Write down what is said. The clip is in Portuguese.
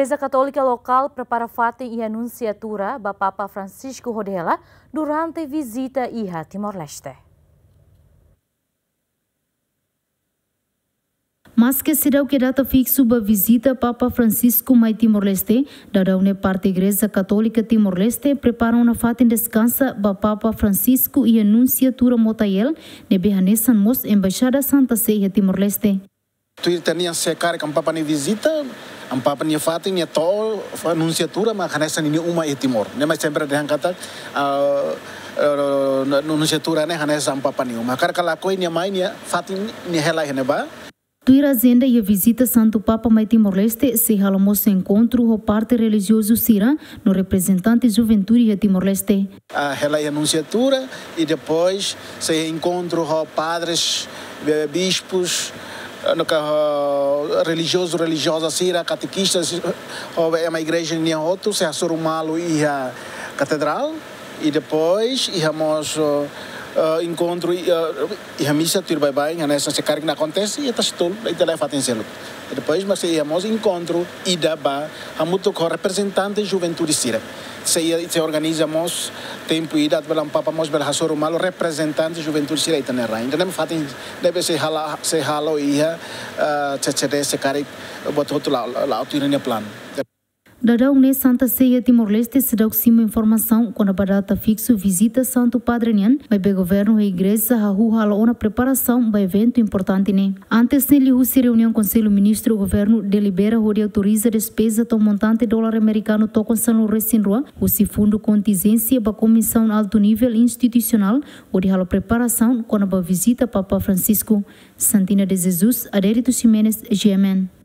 Igreja Católica local prepara fatem e anunciatura ba Papa Francisco Rodela durante visita a Timor-Leste. Mas que será que data fixo ba visita Papa Francisco mai Timor-Leste, da une parte Igreja Católica Timor-Leste prepara uma fatem descansa ba Papa Francisco e anunciatura Motayel ne behanesan mos Embaixada Santa Sé Timor-Leste. Tu tenia secar com Papa ne visita, am Papa ne fatem ne to anunciatura mas hanesan ni uma e Timor. Ne mas sempre de kata anunciatura ne hanesan Papa ni uma. Kar kala koi ne mai ne fatem ne hela ne ba. Tuir agenda e a visita Santo Papa mai Timor-Leste se halamos encontro o parte religioso Sira no representante Juventude de Timor-Leste. Ela é anunciatura e depois se encontro com padres, bispos, religiosa Sira, catequistas, é uma igreja em outro, se Sorumalo e a catedral e depois íamos encontro e a missa tudo bem, nessa se carga não acontece e está tudo e está leva atenção. Depois mas íamos encontro e daba a muito com representante Juventude Sira. Se organizamos tempo e data pela Papa mos bela hasoro malo representante Juventude Sira e na rain. Então fatem deve se halo e se carga botou lá altura no plano. Da une Santa Sé Timor-Leste se dá informação quando a data fixo visita Santo Padre Nian, mas o governo e a igreja halo uma preparação para evento importante né. Antes de se reunião Conselho Ministro o governo delibera onde autoriza despesa do montante dólar americano tocam São Lourenço o se fundo contingência para comissão alto nível institucional onde halo preparação quando a visita Papa Francisco. Santina de Jesus, Adérito Ximenes, GMN.